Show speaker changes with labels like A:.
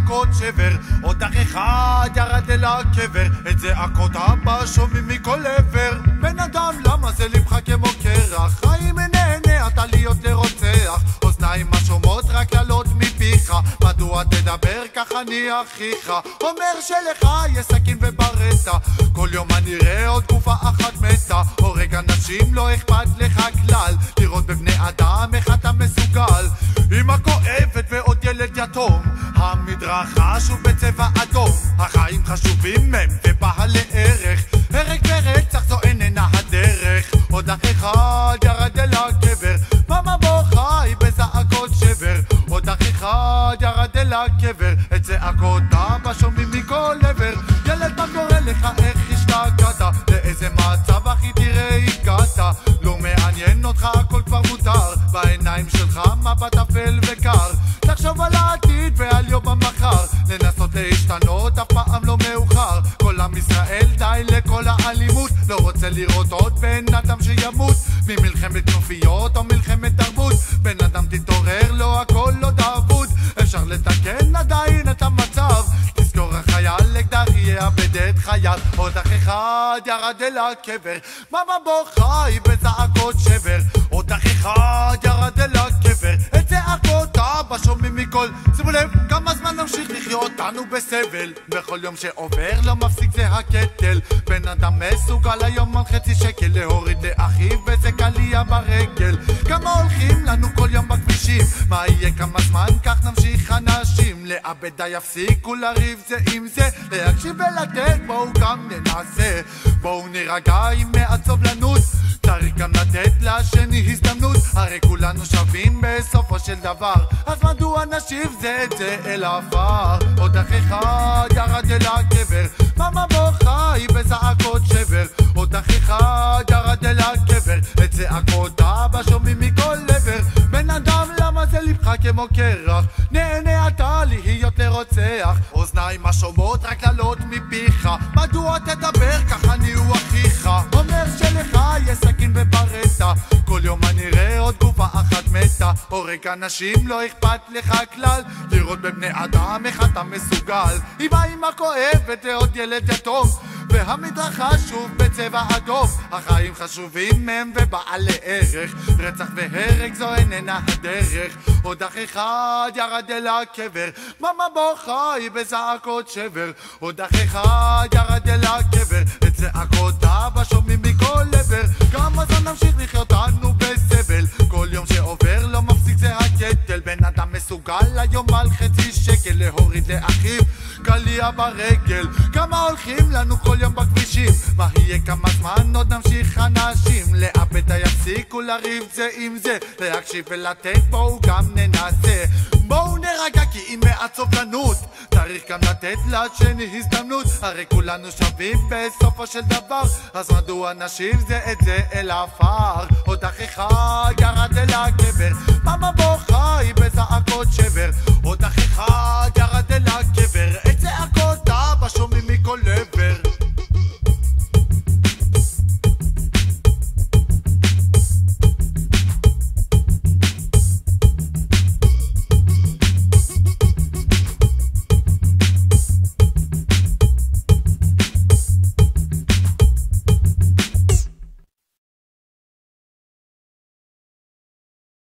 A: זעקות שבר, עוד אח אחד ירד אל הקבר, את זעקות אבא שומעים מכל עבר. בן אדם למה זה לבך כמו קרח, חיים נהנה אתה להיות לרוצח, אוזניים השומעות רק לעלות מפיך, מדוע תדבר כך אני אחיך, אומר שלך יש סכין וברטה, כל יום אני רואה עוד גופה אחת מתה, הורג אנשים לא אכפת לך כלל, לראות בבני אדם איך אתה מסוגל, אמא כואבת ועוד ילד יתום, המדרכה שוב בצבע אדום, החיים חשובים מהם ובעלי ערך, הרג ורצח זו איננה הדרך, עוד אח אחד ירד אל הקבר, מאמה בוכה היא בזעקות שבר, עוד אח אחד ירד אל הקבר, את זעקות אבא שומעים מכל עבר, ילד מה קורה לך איך השתגעת, לאיזה מצב אחי תראה הגעת, לא מעניין אותך הכל כבר מותר, בעיניים שלך מבט אפל וקר, תחשוב על העתיד ועל יום המחר, לנסות להשתנות אף פעם לא מאוחר, כל עם ישראל די לכל האלימות, לא רוצה לראות עוד בן אדם שימות, ממלחמת כנופיות או מלחמת תרבות, בן אדם תתעורר לא הכל לא דאבוד, אפשר לתקן עדיין את המצב, תזכור החייל אקדח יאבד את חייו, עוד אח אחד ירד אל הקבר, מאמה בוכה היא בזעקות שבר, עוד אח אחד ירד אל הקבר, את זעקות אבא שומעים מכל, שימו לב כמה זמן נמשיך לחיות אנו בסבל, בכל יום שעובר לא מפסיק זה הקטל, בן אדם מסוגל היום על חצי שקל להוריד לאחיו וזה קלייה ברגל, כמה הולכים לנו כל יום בכבישים, מה יהיה כמה זמן כך נמשיך אנשים, לאבד די יפסיקו לריב זה עם זה, להקשיב ולתת בואו גם ננסה, בואו נרגע עם מעט סובלנות, צריך גם לתת לשני הזדמנות, הרי כולנו שווים בסופו של דבר, אז מדוע נשיב זה את זה אל עפר, עוד אח אחד ירד אל הקבר, מאמה בוכה היא בזעקות שבר, עוד אח אחד ירד אל הקבר, את זעקות אבא שומעים מכל עבר, בן אדם למה זה לבך כמו קרח, נהנה אתה להיות לרוצח, אוזניים השומעות רק לעלות מפיך, מדוע תדבר כך אני הוא אחיך, אומר שלך יש סכין וברטה, כל יום אני רואה עוד גופה אחת מתה, הורג אנשים לא אכפת לך כלל, לראות בבני אדם איך אתה מסוגל, אמא כואבת לעוד ילד יתום, והמדרכה שוב בצבע אדום, החיים חשובים מהם ובעלי ערך, רצח והרג זו איננה הדרך, עוד אח אחד ירד אל הקבר, מאמה בוכה היא בזעקות שבר, עוד אח אחד ירד אל הקבר, את זעקות אבא שומעים מכל עבר, כמה זמן נמשיך לחיות אנו בסבל, כל יום שעובר לא מפסיק זה הקטל, בן אדם מסוגל היום על חצי שקל להוריד לאחיו קלייה ברגל, כמה הולכים לנו כל יום בכבישים, מה יהיה כמה זמן עוד נמשיך אנשים, לאבד די יפסיקו לריב זה עם זה, להקשיב ולתת בואו גם ננסה, בואו נרגע כי עם מעט סובלנות, צריך גם לתת לשני הזדמנות, הרי כולנו שווים בסופו של דבר, אז מדוע נשיב זה את זה אל עפר, עוד אח אחד ירד אל הקבר, מאמה בוכה היא בזעקות שבר, עוד אח אחד ירד אל